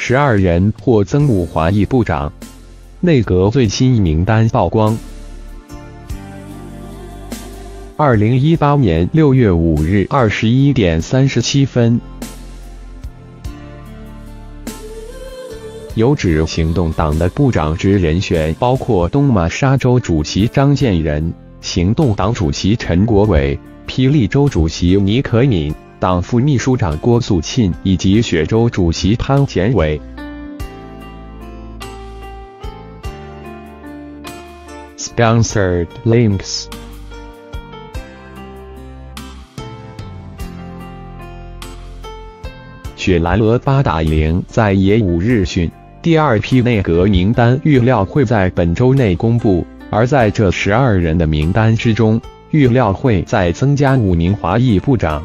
12人或增补华裔部长。内阁最新名单曝光。2018年6月5日21点37分，有指行动党的部长职人选包括东马沙州主席张建仁、行动党主席陈国伟、霹雳州主席倪可敏、党副秘书长郭素沁以及雪州主席潘建伟。Sponsored links。雪兰莪八打零在野5日讯，第2批内阁名单预料会在本周内公布，而在这12人的名单之中，预料会再增加5名华裔部长。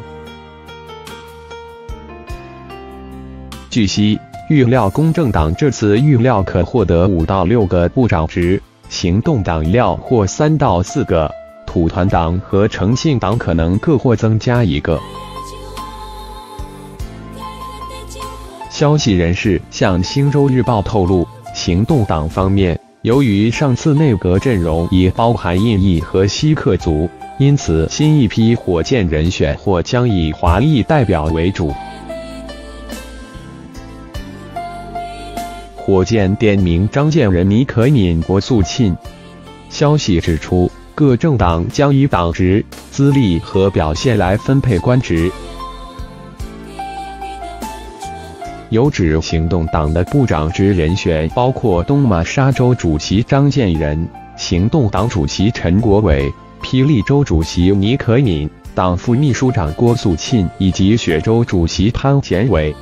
据悉，预料公正党这次预料可获得5到6个部长职，行动党料获3到4个，土团党和诚信党可能各或增加1个。消息人士向《星洲日报》透露，行动党方面，由于上次内阁阵容已包含印裔和锡克族，因此新一批火箭人选或将以华裔代表为主。火箭点名张建仁、倪可敏、郭素沁。消息指出，各政党将以党职、资历和表现来分配官职。有指行动党的部长职人选包括东马沙州主席张建仁、行动党主席陈国伟、霹雳州主席倪可敏、党副秘书长郭素沁以及雪州主席潘建伟。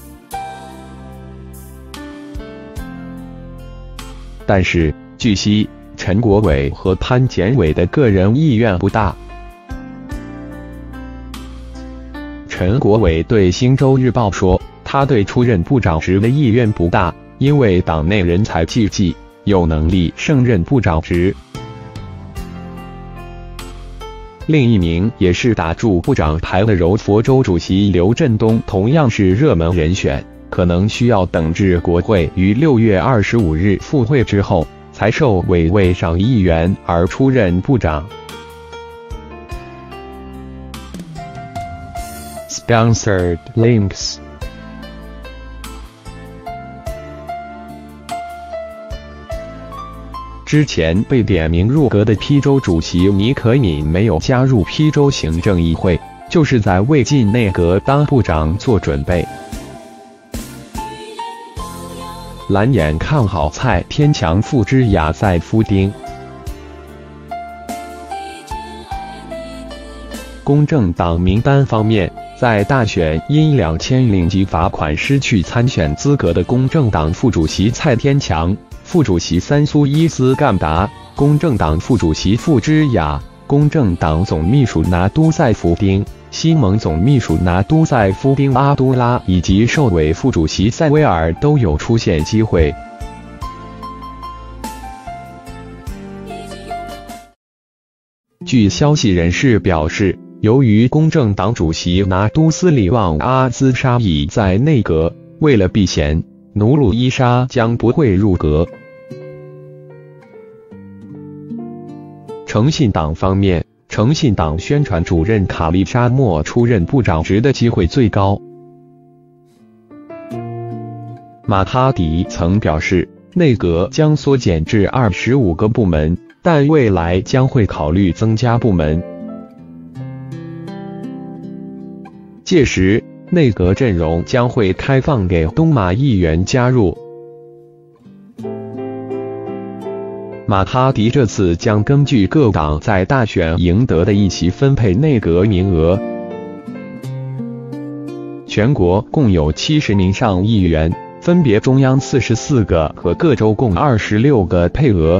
但是，据悉，陈国伟和潘建伟的个人意愿不大。陈国伟对《星洲日报》说，他对出任部长职的意愿不大，因为党内人才济济，有能力胜任部长职。另一名也是打住部长牌的柔佛州主席刘振东同样是热门人选，可能需要等至国会于6月25日复会之后，才受委为上议员而出任部长。Sponsored links。之前被点名入阁的披州主席倪可敏没有加入披州行政议会，就是在为进内阁当部长做准备。蓝眼看好蔡天强傅之雅在夫丁。公正党名单方面，在大选因2000级罚款失去参选资格的公正党副主席蔡天强、副主席三苏伊斯干达、公正党副主席傅之雅、公正党总秘书拿督塞夫丁、西盟总秘书拿督塞夫丁阿都拉以及授委副主席塞维尔都有出现机会。据消息人士表示，由于公正党主席拿督斯里旺阿兹沙已在内阁，为了避嫌，努鲁伊沙将不会入阁。诚信党方面，诚信党宣传主任卡利沙莫出任部长职的机会最高。马哈迪曾表示，内阁将缩减至25个部门，但未来将会考虑增加部门。届时，内阁阵容将会开放给东马议员加入。马哈迪这次将根据各党在大选赢得的一席分配内阁名额。全国共有70名上议员，分别中央44个和各州共26个配额。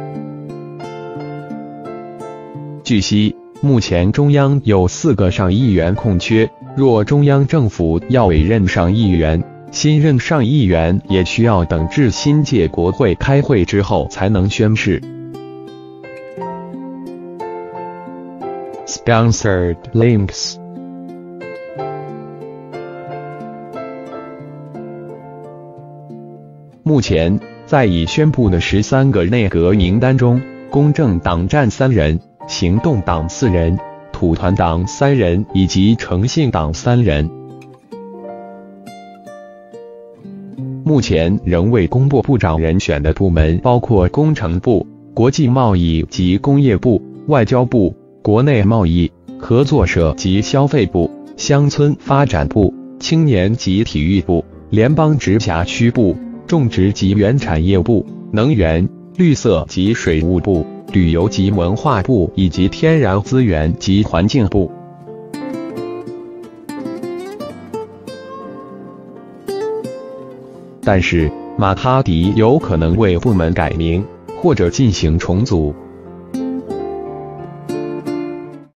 据悉，目前中央有4个上议员空缺，若中央政府要委任上议员，新任上议员也需要等至新届国会开会之后才能宣誓。Sponsored links。 目前，在已宣布的13个内阁名单中，公正党占3人，行动党4人，土团党3人以及诚信党3人。目前仍未公布部长人选的部门包括工程部、国际贸易及工业部、外交部、国内贸易、合作社及消费部、乡村发展部、青年及体育部、联邦直辖区部、种植及原产业部、能源、绿色及水务部、旅游及文化部以及天然资源及环境部。但是，马哈迪有可能为部门改名，或者进行重组。